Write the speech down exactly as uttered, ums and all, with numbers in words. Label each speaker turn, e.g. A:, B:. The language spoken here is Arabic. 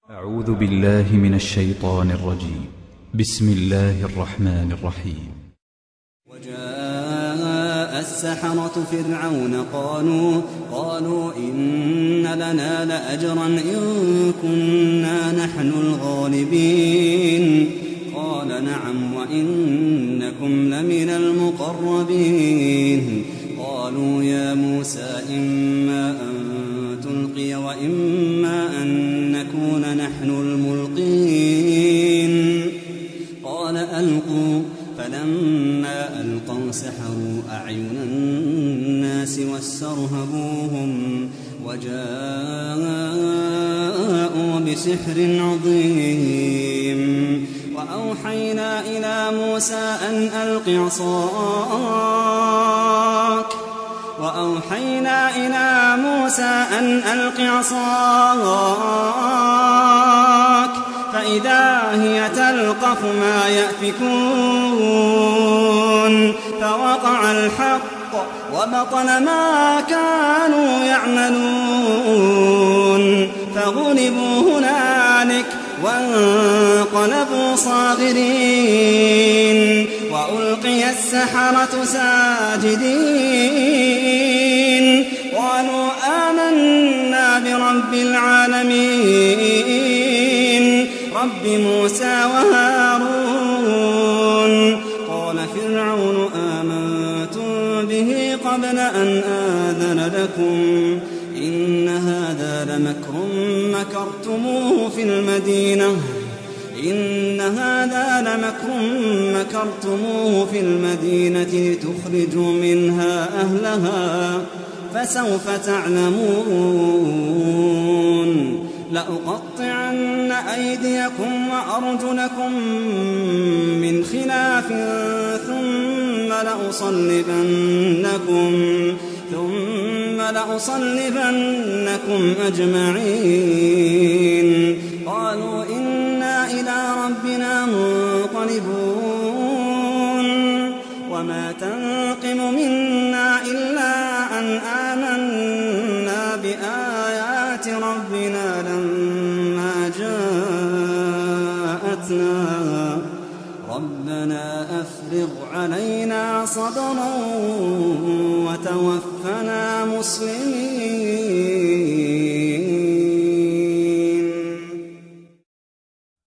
A: أعوذ بالله من الشيطان الرجيم. بسم الله الرحمن الرحيم.
B: وجاء السحرة فرعون قالوا قالوا إن لنا لأجرا إن كنا نحن الغالبين. قال نعم وإنكم لمن المقربين. قالوا يا موسى إما أن تلقي وإما أن نكون نحن الملقين. قال ألقوا. فلما ألقوا سحروا أعين الناس واسترهبوهم وجاءوا بسحر عظيم. وأوحينا إلى موسى أن ألق عصاك وأوحينا إلى موسى أن ألق عصاك فإذا هي تلقف ما يأفكون. فوقع الحق وبطل ما كانوا يعملون. فغلبوا هنالك وانقلبوا صاغرين. وألقي السحرة ساجدين. قالوا آمنا برب العالمين رب موسى وهارون. قال فرعون آمنتم به قبل أن آذن لكم إن هذا لمكر مكرتموه في المدينة إن هذا لمكر مكرتموه في المدينة لتخرجوا منها أهلها فسوف تعلمون. لأقطعن أيديكم وأرجلكم من خلاف ثم لأصلبنكم ثم لأصلبنكم أجمعين. قالوا إنا إلى ربنا منقلبون. وما تنقم منا إلا أن آمنا بآيات ربنا لما جاءتنا ربنا أفرغ علينا صبرا وتوفنا مسلمين.